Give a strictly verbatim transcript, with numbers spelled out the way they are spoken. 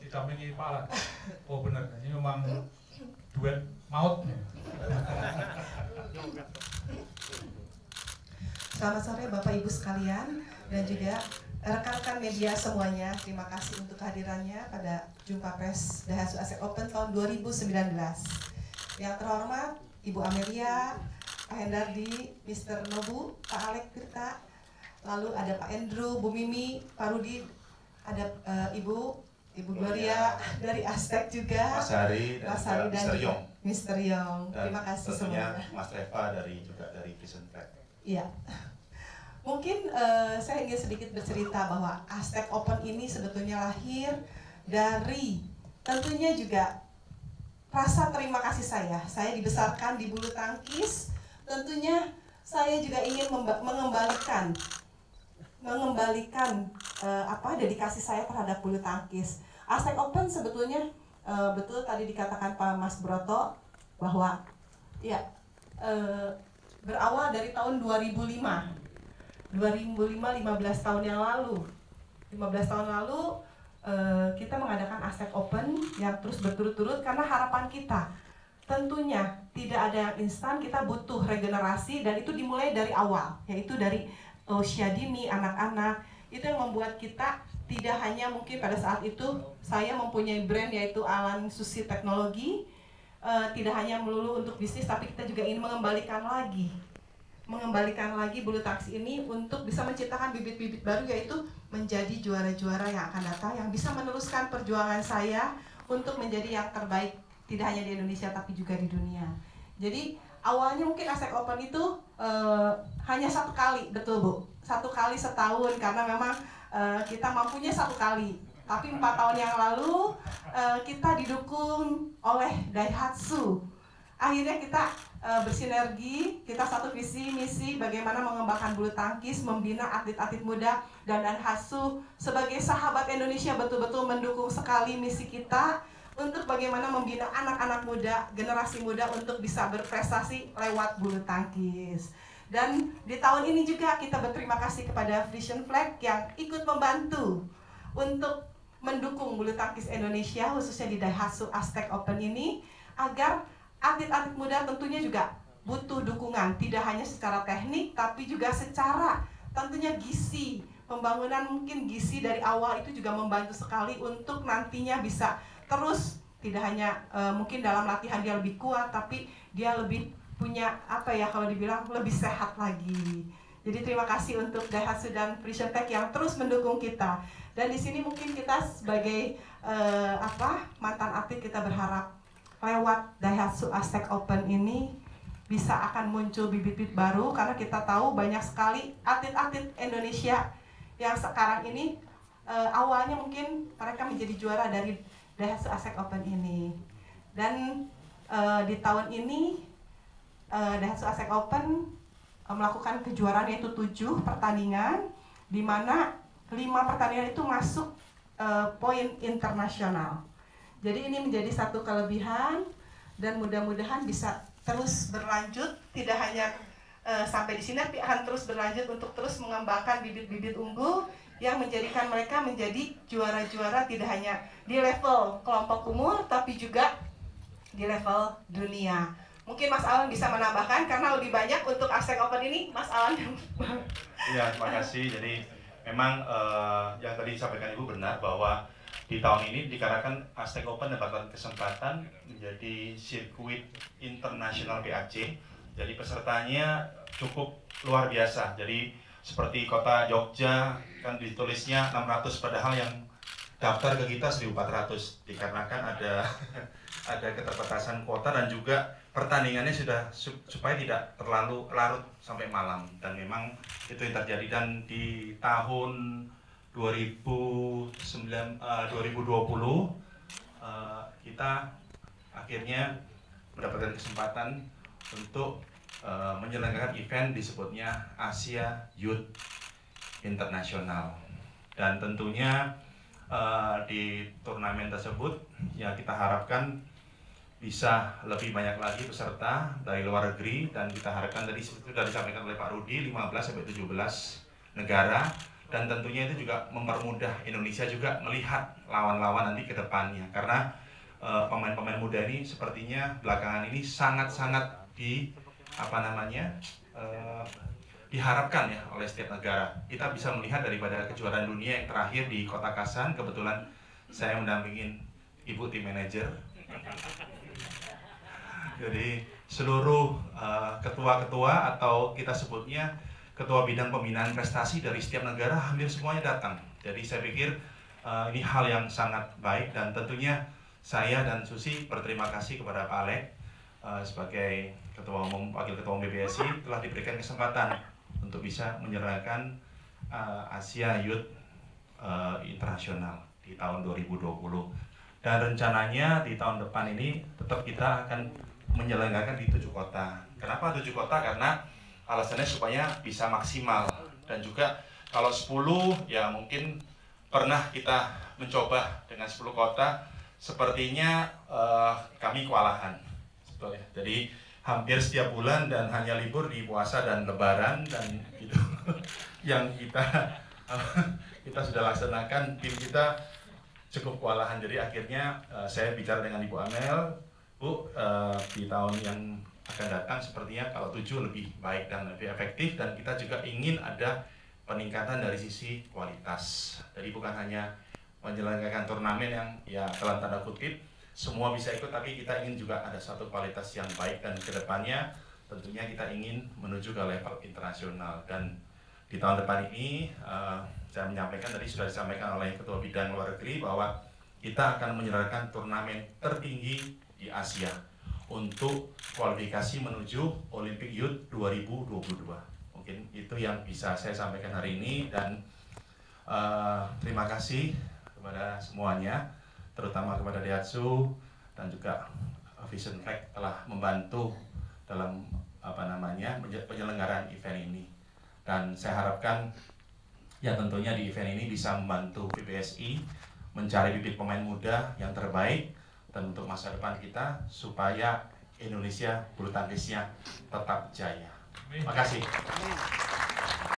didampingi Pak. Oh benar, ini memang duet maut. Selamat sore Bapak Ibu sekalian dan juga rekan-rekan media semuanya. Terima kasih untuk kehadirannya pada Jumpa Pers Daihatsu Astek Open tahun dua ribu sembilan belas. Yang terhormat Ibu Amelia, Pak Hendardi, Mister Nobu, Pak Alek Tirta, lalu ada Pak Andrew, Bu Mimi, Pak Rudi, ada uh, Ibu Ibu Gloria dari Astek juga, Mas Hari dan, Mas Hari dan Mister Yong. Mister Yong. Terima kasih tentunya semuanya. Mas Reva dari juga dari Vision Flag. Iya. Mungkin uh, saya ingin sedikit bercerita bahwa Astek Open ini sebetulnya lahir dari tentunya juga rasa terima kasih saya. Saya dibesarkan di bulu tangkis. Tentunya saya juga ingin mengembalikan mengembalikan uh, apa dedikasi saya terhadap bulu tangkis. Astek Open sebetulnya uh, betul tadi dikatakan Pak Mas Broto bahwa ya uh, berawal dari tahun dua ribu lima. dua ribu lima, lima belas tahun yang lalu. lima belas tahun lalu Uh, kita mengadakan Astek Open yang terus berturut-turut karena harapan kita tentunya tidak ada yang instan, kita butuh regenerasi dan itu dimulai dari awal, yaitu dari usia dini, anak-anak. Itu yang membuat kita tidak hanya mungkin pada saat itu saya mempunyai brand yaitu Alan Susi Teknologi, uh, tidak hanya melulu untuk bisnis tapi kita juga ingin mengembalikan lagi mengembalikan lagi bulu tangkis ini untuk bisa menciptakan bibit-bibit baru, yaitu menjadi juara-juara yang akan datang yang bisa meneruskan perjuangan saya untuk menjadi yang terbaik tidak hanya di Indonesia tapi juga di dunia. Jadi awalnya mungkin Astek Open itu uh, hanya satu kali, betul Bu, satu kali setahun karena memang uh, kita mampunya satu kali. Tapi empat tahun yang lalu uh, kita didukung oleh Daihatsu. Akhirnya kita uh, bersinergi, kita satu visi misi bagaimana mengembangkan bulu tangkis, membina atlet-atlet muda, dan Daihatsu sebagai sahabat Indonesia betul-betul mendukung sekali misi kita untuk bagaimana membina anak-anak muda, generasi muda untuk bisa berprestasi lewat bulu tangkis. Dan di tahun ini juga kita berterima kasih kepada Vision Flag yang ikut membantu untuk mendukung bulu tangkis Indonesia khususnya di Daihatsu Astek Open ini agar atlet-atlet muda tentunya juga butuh dukungan, tidak hanya secara teknik tapi juga secara tentunya gizi. Pembangunan mungkin gizi dari awal itu juga membantu sekali untuk nantinya bisa terus tidak hanya uh, mungkin dalam latihan dia lebih kuat tapi dia lebih punya apa ya kalau dibilang lebih sehat lagi. Jadi terima kasih untuk Daihatsu dan Vision Tech yang terus mendukung kita. Dan di sini mungkin kita sebagai uh, apa mantan atlet kita berharap lewat Daihatsu Astek Open ini bisa akan muncul bibit-bibit baru karena kita tahu banyak sekali atlet-atlet Indonesia yang sekarang ini uh, awalnya mungkin mereka menjadi juara dari Daihatsu Astek Open ini. Dan uh, di tahun ini uh, Daihatsu Astek Open uh, melakukan kejuaraan yaitu tujuh pertandingan di mana lima pertandingan itu masuk uh, poin internasional. Jadi ini menjadi satu kelebihan dan mudah-mudahan bisa terus berlanjut, tidak hanya uh, sampai di sini tapi akan terus berlanjut untuk terus mengembangkan bibit-bibit unggul yang menjadikan mereka menjadi juara-juara tidak hanya di level kelompok umur tapi juga di level dunia. Mungkin Mas Alan bisa menambahkan karena lebih banyak untuk Astek Open ini, Mas Alan. Iya, terima kasih. Jadi memang uh, yang tadi disampaikan Ibu benar bahwa di tahun ini dikarenakan Astek Open mendapatkan kesempatan menjadi sirkuit internasional B A C. Jadi pesertanya cukup luar biasa. Jadi seperti kota Jogja kan ditulisnya enam ratus padahal yang daftar ke kita seribu empat ratus dikarenakan ada ada keterbatasan kuota dan juga pertandingannya sudah supaya tidak terlalu larut sampai malam dan memang itu yang terjadi. Dan di tahun dua ribu dua puluh uh, kita akhirnya mendapatkan kesempatan untuk uh, menyelenggarakan event disebutnya Asia Youth International. Dan tentunya uh, di turnamen tersebut ya kita harapkan bisa lebih banyak lagi peserta dari luar negeri dan kita harapkan tadi seperti sudah disampaikan oleh Pak Rudi lima belas sampai tujuh belas negara. dan tentunya itu juga mempermudah Indonesia juga melihat lawan-lawan nanti ke depannya, karena pemain-pemain uh, muda ini sepertinya belakangan ini sangat-sangat di apa namanya uh, diharapkan ya oleh setiap negara. Kita bisa melihat daripada kejuaraan dunia yang terakhir di Kota Kasan, kebetulan saya mendampingin ibu tim manajer. Jadi seluruh ketua-ketua uh, atau kita sebutnya ketua bidang pembinaan prestasi dari setiap negara hampir semuanya datang. Jadi saya pikir uh, ini hal yang sangat baik, dan tentunya saya dan Susi berterima kasih kepada Pak Alek uh, sebagai ketua umum, wakil ketua umum B B S I telah diberikan kesempatan untuk bisa menyelenggarakan uh, Asia Youth uh, Internasional di tahun dua ribu dua puluh, dan rencananya di tahun depan ini tetap kita akan menyelenggarakan di tujuh kota. Kenapa tujuh kota? Karena alasannya supaya bisa maksimal, dan juga kalau sepuluh ya mungkin pernah kita mencoba dengan sepuluh kota, sepertinya uh, kami kewalahan. Jadi hampir setiap bulan dan hanya libur di puasa dan lebaran, dan itu yang kita kita sudah laksanakan, tim kita cukup kewalahan. Jadi akhirnya uh, saya bicara dengan Ibu Amel, Bu, uh, di tahun yang akan datang sepertinya kalau tujuh lebih baik dan lebih efektif, dan kita juga ingin ada peningkatan dari sisi kualitas. Jadi bukan hanya menyelenggarakan turnamen yang ya dalam tanda kutip semua bisa ikut, tapi kita ingin juga ada satu kualitas yang baik, dan kedepannya tentunya kita ingin menuju ke level internasional. Dan di tahun depan ini uh, saya menyampaikan, tadi sudah disampaikan oleh Ketua Bidang Luar Negeri, bahwa kita akan menyelenggarakan turnamen tertinggi di Asia untuk kualifikasi menuju Olympic Youth dua ribu dua puluh dua. Mungkin itu yang bisa saya sampaikan hari ini, dan uh, terima kasih kepada semuanya, terutama kepada Daihatsu dan juga Vision Flag telah membantu dalam apa namanya penyelenggaraan event ini. Dan saya harapkan ya tentunya di event ini bisa membantu P B S I mencari bibit pemain muda yang terbaik, dan untuk masa depan kita supaya Indonesia bulu tangkisnya tetap jaya. Terima kasih.